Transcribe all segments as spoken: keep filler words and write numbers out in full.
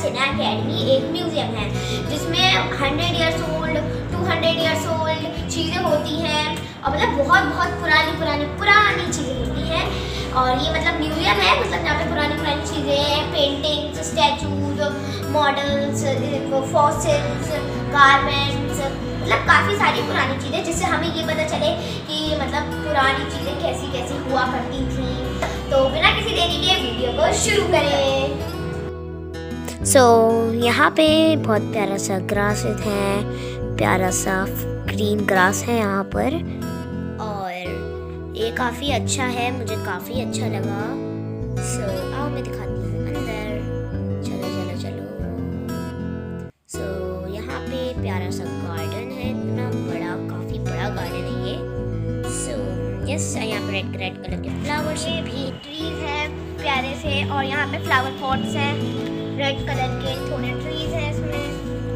Sinha academy एक museum है जिसमें hundred years old, two hundred years old चीज़ें होती हैं और मतलब बहुत बहुत पुरानी पुरानी पुरानी चीज़ें होती हैं। और ये मतलब म्यूजियम है, मतलब यहाँ पे पुरानी पुरानी चीज़ें, paintings, statues, models, fossils, garments, मतलब काफ़ी सारी पुरानी चीज़ें, जिससे हमें ये पता चले कि मतलब पुरानी चीज़ें कैसी कैसी हुआ करती थी। तो बिना किसी देरी के वीडियो को शुरू करें। सो so, यहाँ पे बहुत प्यारा सा ग्रास है, प्यारा सा ग्रीन ग्रास है यहाँ पर, और ये काफ़ी अच्छा है, मुझे काफ़ी अच्छा लगा। सो so, आओ मैं दिखाती हूँ अंदर, चलो चलो चलो। सो so, यहाँ पे प्यारा सा गार्डन है, इतना बड़ा, काफ़ी बड़ा गार्डन है ये। सो so, यस yes, यहाँ पे रेड रेड कलर के फ्लावर्स भी ट्रीज हैं प्यारे से, और यहाँ पे फ्लावर पॉट्स हैं रेड कलर के, थोड़े ट्रीज हैं इसमें,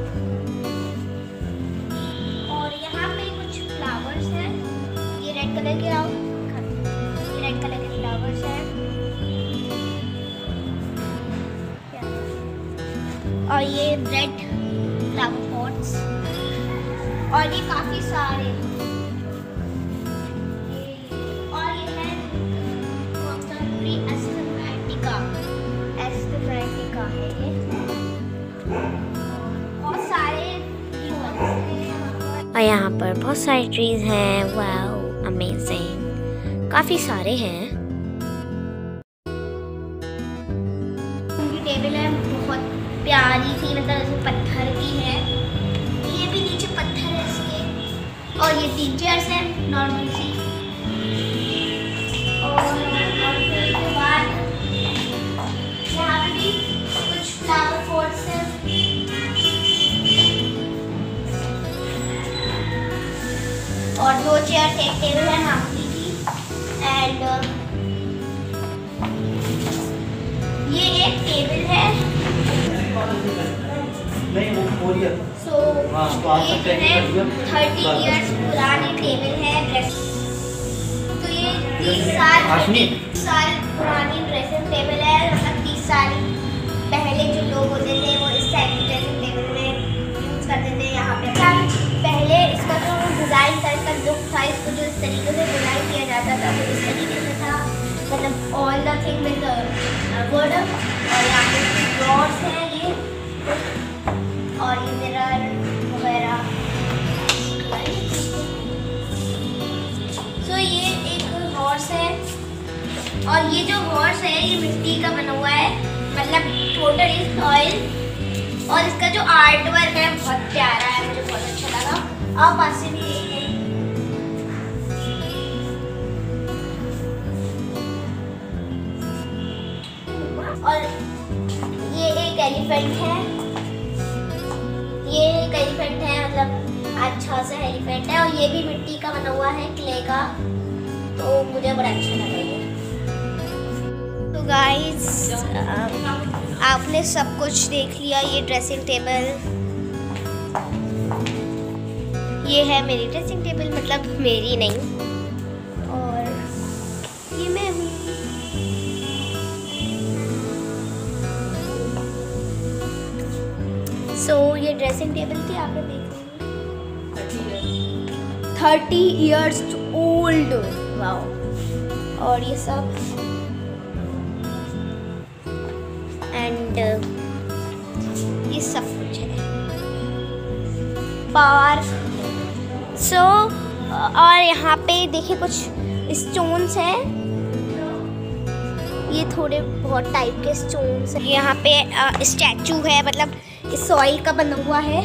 और यहाँ पे कुछ फ्लावर्स हैं, ये रेड कलर के, आओ ये रेड कलर के फ्लावर्स हैं, और ये रेड फ्लावर पॉट्स, और ये काफी सारे, और ये है कौन सा ट्री, एस्टोमेटिका, एस्टोमेटिका है ये, बहुत सारे और यहाँ पर बहुत सारे ट्रीज हैं। वाओ अमेजिंग, काफ़ी सारे हैं। उनकी टेबल है बहुत प्यारी सी, मतलब इसमें पत्थर की है, ये भी नीचे पत्थर है इसके, और ये तीन चेयर्स हैं नॉर्मल सी, और और फिर उसके बाद यहाँ पे भी कुछ फ्लावर पॉट्स हैं, और दो चेयर्स, एक टेबल है मामूली की, एंड ये एक टेबल है। सो so, ये जो है थर्टी इयर्स पुरानी टेबल है, तो ये तीस साल तीस साल पुरानी ड्रेसिंग टेबल है, मतलब तीस साल पहले जो लोग होते थे वो इस टाइप की ड्रेसिंग टेबल में यूज करते थे। यहाँ पे पहले इसका जो डिज़ाइन था, इसका लुक था, इसको जो इस तरीके से डिज़ाइन किया जाता था वो इस तरीके से था, मतलब all the thing with wood, और यहाँ पे ड्रॉर्स हैं ये, और ये मिरर वगैरह। सो so, ये एक हॉर्स है, और ये जो हॉर्स है ये मिट्टी का बना हुआ है, मतलब टोटली सॉइल, और इसका जो आर्ट वर्क है बहुत प्यारा है, मुझे बहुत अच्छा लगा। आप पास से भी देखिए, और ये एक एलिफेंट है, ये एक एलिफेंट है, मतलब अच्छा सा एलिफेंट है, और ये भी मिट्टी का बना हुआ है, क्ले का, तो मुझे बड़ा अच्छा लगा ये। तो गाइस आपने सब कुछ देख लिया, ये ड्रेसिंग टेबल, ये है मेरी ड्रेसिंग टेबल, मतलब मेरी नहीं, और ये मैं हूँ। सो so, ये ड्रेसिंग टेबल थी, आपने देख ली, थर्टी इयर्स ओल्ड, वाओ, और ये सब, एंड ये सब कुछ है पार्क। सो so, और यहाँ पे देखिए कुछ स्टोन्स हैं, ये थोड़े बहुत टाइप के स्टोन्स हैं, यहाँ पे स्टैचू है, मतलब सॉइल का बना हुआ है,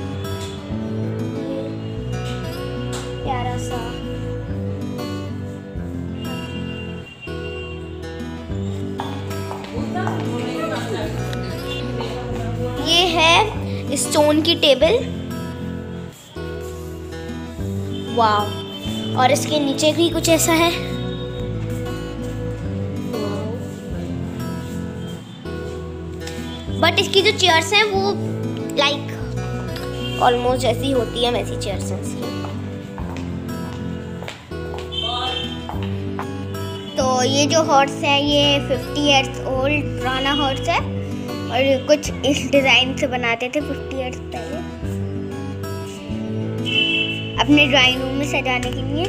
प्यारा सा, ये है स्टोन की टेबल, वाव, और इसके नीचे भी कुछ ऐसा है, बट इसकी जो चेयर्स हैं वो लाइक ऑलमोस्ट जैसी होती है वैसी चेयर्स हैं इसकी। तो ये जो हॉर्स है ये फिफ्टी ईयर्स ओल्ड पुराना हॉर्स है, और कुछ इस डिज़ाइन से बनाते थे फिफ्टी ईयर्स पहले अपने ड्राइंग रूम में सजाने के लिए।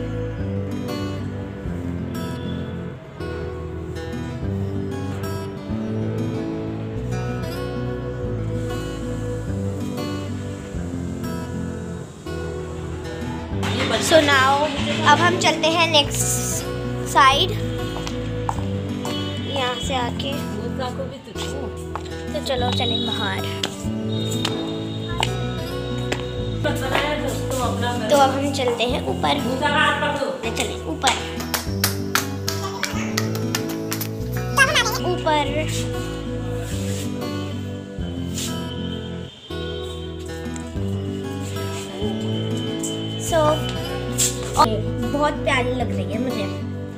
सो नाउ अब हम चलते हैं नेक्स्ट साइड, यहाँ से आके तो चलो चलें बाहर। तो अब हम चलते हैं ऊपर, चलें ऊपर ऊपर। सो बहुत प्यारी लग रही है मुझे,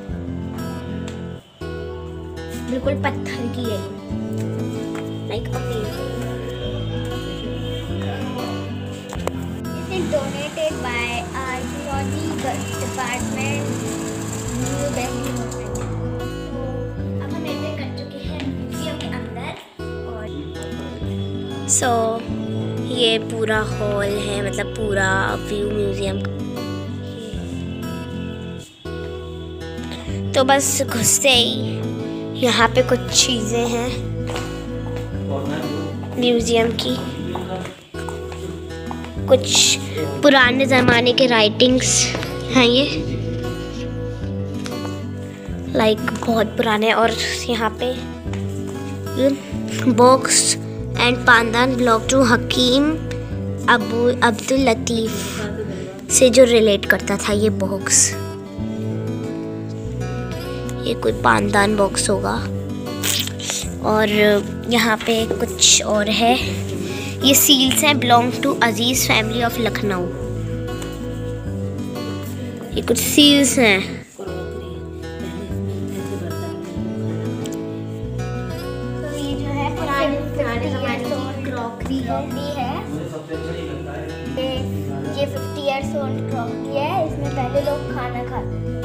बिल्कुल पत्थर की है, like donated by archaeology department New Delhi. अब हम एंटर कर चुके हैं म्यूजियम के अंदर। और सो so, ये पूरा हॉल है, मतलब पूरा व्यू म्यूजियम। तो बस घुसते ही यहाँ पे कुछ चीज़ें हैं म्यूजियम की, कुछ पुराने ज़माने के राइटिंग्स हैं ये, लाइक बहुत पुराने। और यहाँ पे box and paandan block to Hakim Abu Abdul Latif से जो रिलेट करता था ये बॉक्स। ये कोई पांदान बॉक्स होगा। और यहाँ पे कुछ और है, ये सील्स हैं, belong to Aziz family of Lucknow. ये कुछ सील्स हैं। तो ये जो है पुराने पुराने ज़माने की क्रॉकरी है। ये ये फिफ्टी इयर्स ओल्ड क्रॉकरी है, इसमें पहले लोग खाना खाते थे।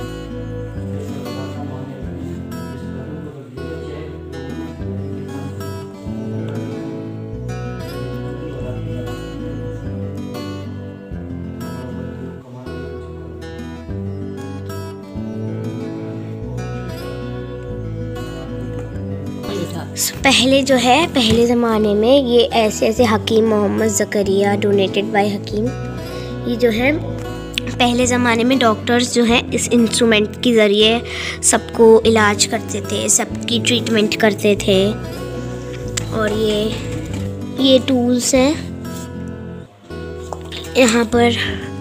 पहले जो है पहले ज़माने में ये ऐसे ऐसे हकीम मोहम्मद ज़करिया डोनेटेड बाय हकीम, ये जो है पहले ज़माने में डॉक्टर्स जो हैं इस इंस्ट्रूमेंट के ज़रिए सबको इलाज करते थे, सबकी ट्रीटमेंट करते थे। और ये ये टूल्स हैं यहाँ पर,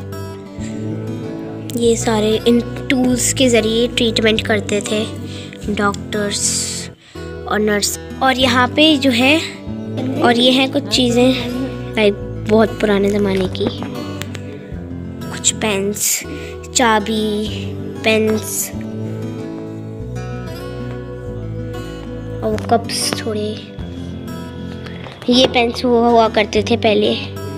ये सारे इन टूल्स के ज़रिए ट्रीटमेंट करते थे डॉक्टर्स और नर्स। और यहाँ पे जो है, और ये हैं कुछ चीज़ें लाइक बहुत पुराने ज़माने की, कुछ पेन्स, चाबी, पेन्स और कप्स थोड़े। ये पेन्स हुआ हुआ करते थे पहले।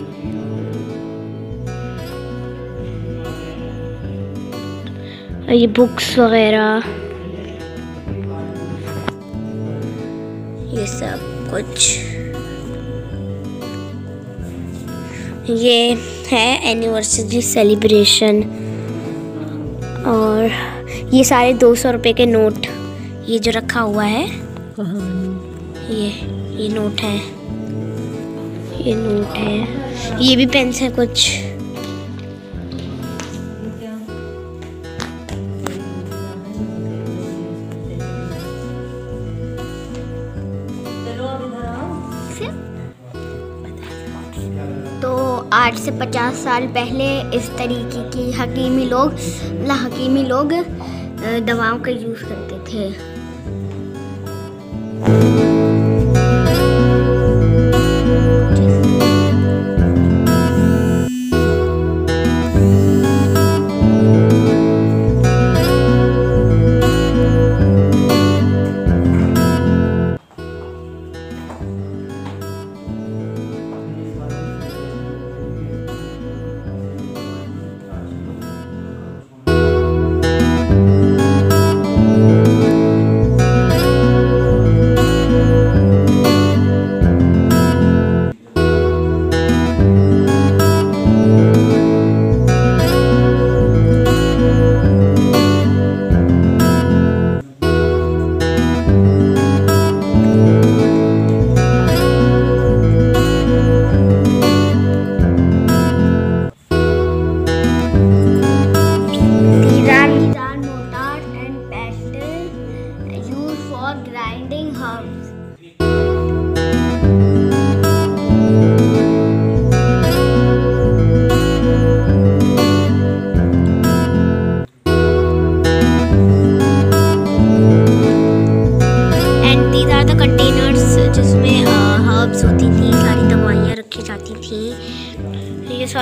और ये बुक्स वगैरह, ये सब कुछ। ये है एनिवर्सरी सेलिब्रेशन। और ये सारे दो सौ रुपये के नोट, ये जो रखा हुआ है ये ये नोट है, ये नोट है। ये भी पेन्स हैं कुछ। तो आज से पचास साल पहले इस तरीके की हकीमी लोग मतलब हकीमी लोग दवाओं का यूज़ करते थे।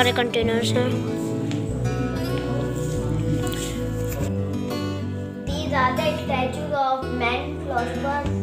सारे कंटेनर्स हैं। These are the statues of men philosophers.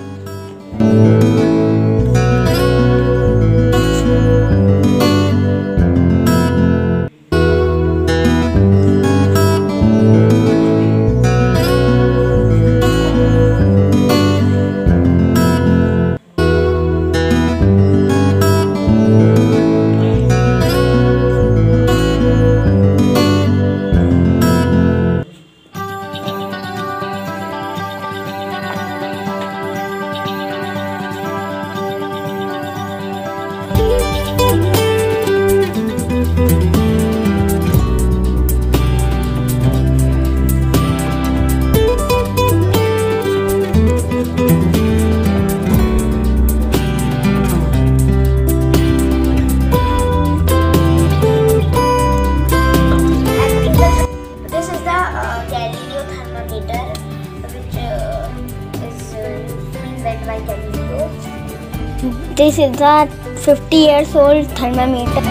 This is a fifty years old thermometer.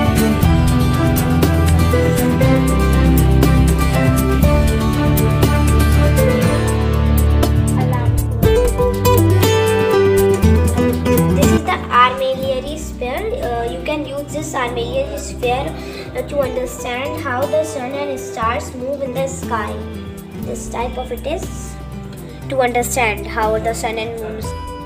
This is the armillary sphere. Uh, you can use this armillary sphere uh, to understand how the sun and stars move in the sky. This type of it is to understand how the sun and moon.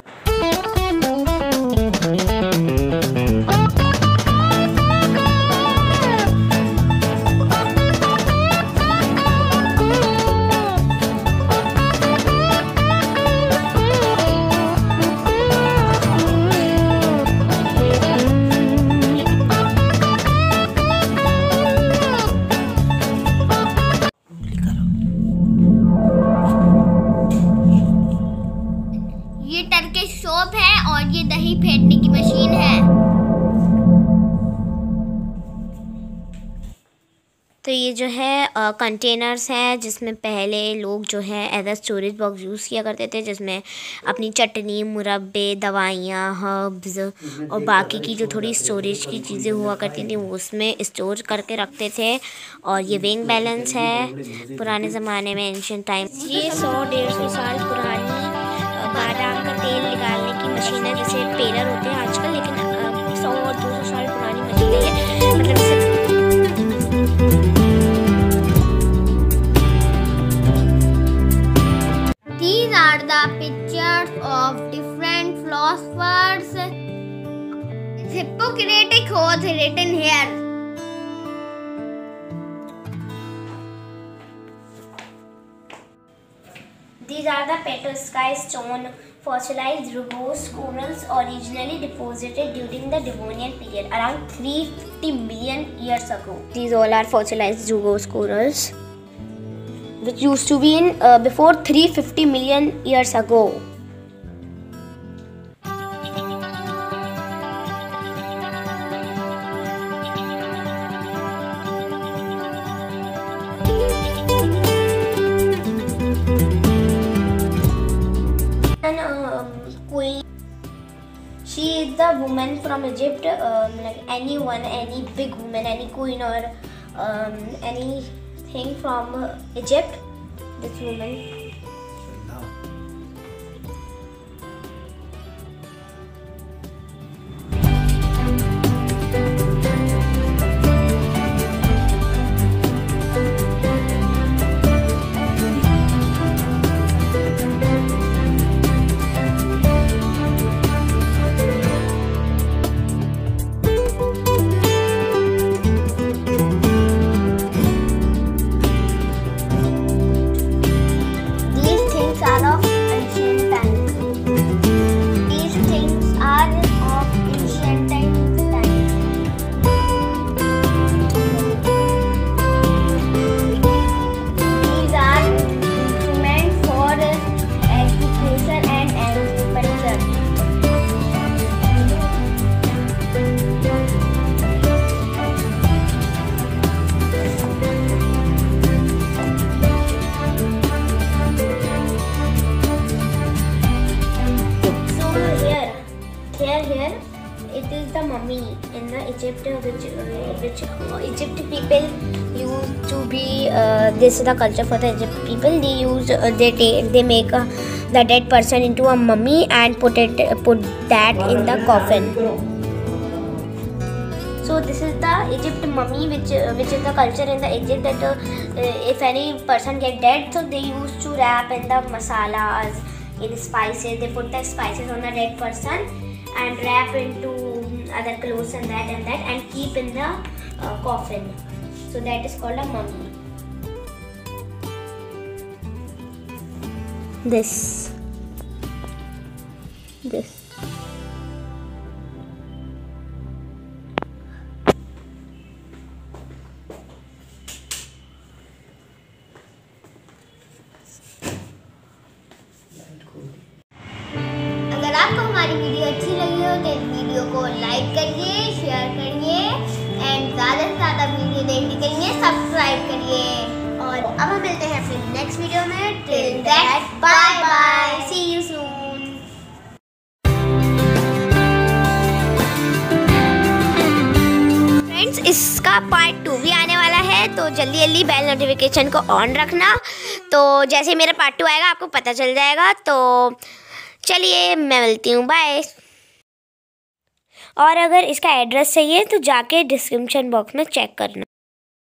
Soap है और ये दही फेंटने की machine है। तो ये जो है कंटेनर्स हैं जिसमें पहले लोग जो है as a storage box use किया करते थे, जिसमें अपनी चटनी, मुरब्बे, दवाइयाँ, हर्ब्स और बाकी की जो थोड़ी स्टोरेज की चीज़ें हुआ करती थी वो उसमें स्टोर करके रखते थे। और ये वेइंग बैलेंस है पुराने ज़माने में, एंशिएंट टाइम्स। ये सौ डेढ़ सौ साल पुरानी बादाम का तेल निकालने की मशीन है, जैसे पेलर होते हैं आजकल, लेकिन सौ और दो सौ साल पुरानी मशीन है। मतलब These are the pictures of different philosophers. Hippocratic oath written here. These are the Petroskyi stone fossilized rugose corals originally deposited during the Devonian period around three hundred fifty million years ago. These all are fossilized rugose corals, which used to be in uh, before three hundred fifty million years ago. And um, queen, she is the woman from Egypt. Um, like anyone, any big woman, any queen or um, anything from uh, Egypt. This woman. These things are of Egypt, which which Egypt people used to be. Uh, this is the culture for the Egypt people. They use uh, they take they make uh, the dead person into a mummy and put it put that in the coffin. So this is the Egypt mummy, which uh, which is the culture in the Egypt that uh, uh, if any person get dead, so they used to wrap in the masalas, in spices. They put the spices on the dead person and wrap into other clothes and that and that and keep in the uh, coffin. So that is called a mummy. This. This. अगर आपको हमारी video अच्छी लगी हो तो इस video को like करिए, शेयर करिए एंड ज़्यादा से ज़्यादा वीडियो देखने के लिए सब्सक्राइब करिए। और अब हम मिलते हैं फिर नेक्स्ट वीडियो में। Till that bye bye, see you soon. Friends, इसका पार्ट टू भी आने वाला है, तो जल्दी जल्दी बेल नोटिफिकेशन को ऑन रखना। तो जैसे मेरा पार्ट टू आएगा आपको पता चल जाएगा। तो चलिए मैं मिलती हूँ, बाय। और अगर इसका एड्रेस चाहिए तो जाके डिस्क्रिप्शन बॉक्स में चेक करना।